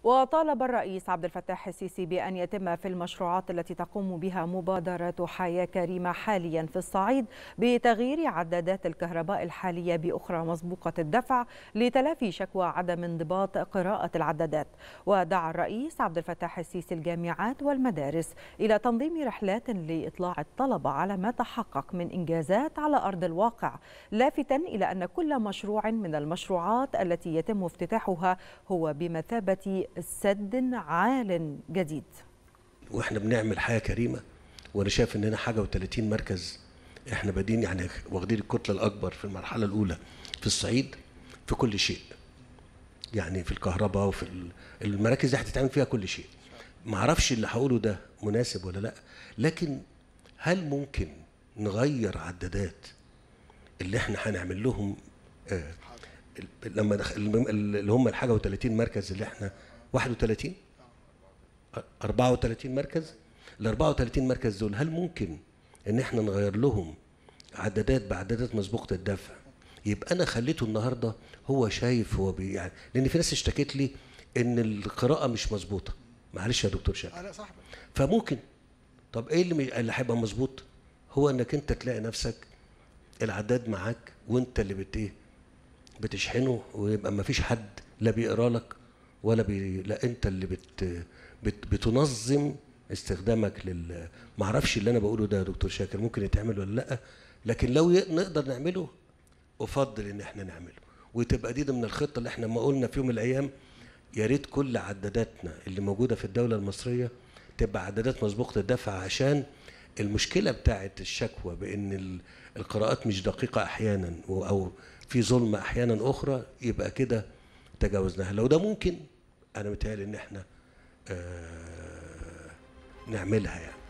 وطالب الرئيس عبد الفتاح السيسي بأن يتم في المشروعات التي تقوم بها مبادرة حياة كريمة حاليا في الصعيد بتغيير عدادات الكهرباء الحالية بأخرى مسبوقة الدفع لتلافي شكوى عدم انضباط قراءة العدادات. ودعا الرئيس عبد الفتاح السيسي الجامعات والمدارس إلى تنظيم رحلات لإطلاع الطلبة على ما تحقق من إنجازات على أرض الواقع، لافتا إلى أن كل مشروع من المشروعات التي يتم افتتاحها هو بمثابة سد عال جديد. واحنا بنعمل حياة كريمة، وانا شايف اننا حاجة و30 مركز احنا بادين، يعني واخدين الكتلة الاكبر في المرحلة الاولى في الصعيد في كل شيء، يعني في الكهرباء وفي المراكز دي هتتعمل فيها كل شيء. معرفش اللي هقوله ده مناسب ولا لا، لكن هل ممكن نغير عدادات اللي احنا هنعمل لهم لما اللي هم الحاجة و30 مركز اللي احنا 31 34 مركز، ال 34 مركز دول هل ممكن ان احنا نغير لهم عدادات بعدادات مسبوقة الدفع؟ يبقى انا خليته النهارده هو شايف هو يعني، لان في ناس اشتكت لي ان القراءة مش مظبوطة. معلش يا دكتور شاكر. لا صاحبي. فممكن طب ايه اللي هيبقى مظبوط؟ هو انك انت تلاقي نفسك العداد معاك وانت اللي بتشحنه، ويبقى ما فيش حد لا بيقرا لك ولا لا انت اللي بتنظم استخدامك ما اعرفش اللي انا بقوله ده يا دكتور شاكر ممكن يتعمل ولا لا، لكن لو نقدر نعمله افضل ان احنا نعمله، وتبقى دي ضمن الخطه اللي احنا ما قلنا في يوم من الايام يا ريت كل عداداتنا اللي موجوده في الدوله المصريه تبقى عدادات مسبوقه الدفع، عشان المشكله بتاعه الشكوى بان القراءات مش دقيقه احيانا او في ظلم احيانا اخرى يبقى كده تجاوزناها. لو ده ممكن انا متهيألي ان احنا نعملها يعني.